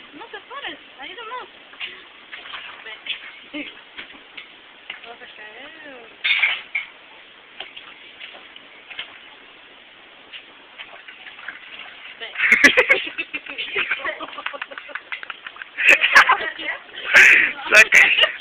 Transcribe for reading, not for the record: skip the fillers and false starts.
No te pares, ahí nomás. Ven. Vas a caer. Ven. Saca.